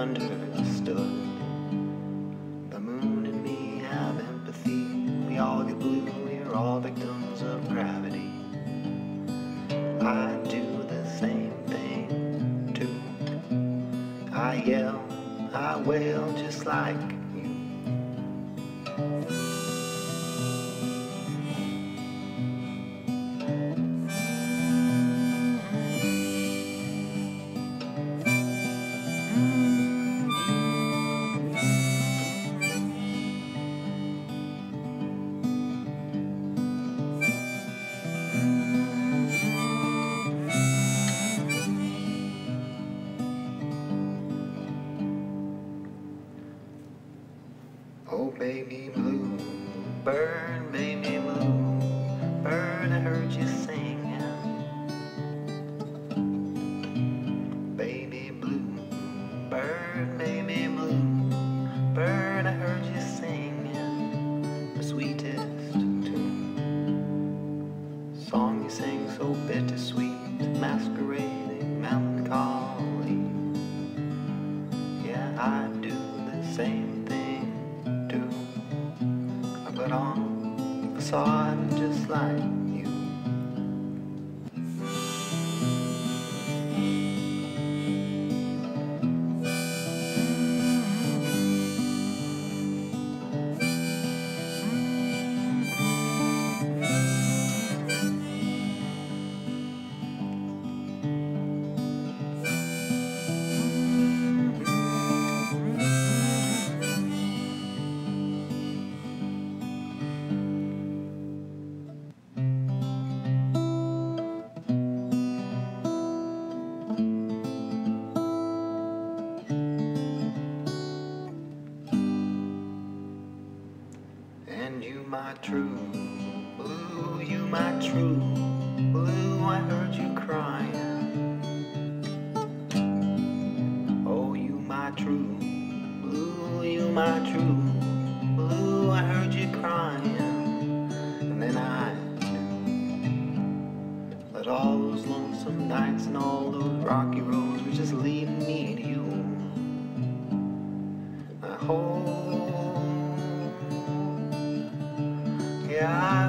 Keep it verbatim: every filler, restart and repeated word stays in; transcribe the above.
understood. The moon and me have empathy. We all get blue, we're all victims of gravity. I do the same thing too. I yell, I wail just like you. Oh baby blue, burn baby blue, burn, I heard you singing. Baby blue, burn baby blue, burn, I heard you singing. The sweetest tune, song you sang so bittersweet, masquerading melancholy. Yeah, I do the same thing. I put on a facade just like you. And you my true blue, you my true blue, I heard you crying. Oh, you my true blue, you my true blue, I heard you crying. And then I knew that all those lonesome nights and all those rocky roads were just leading me to you. I hope, yeah,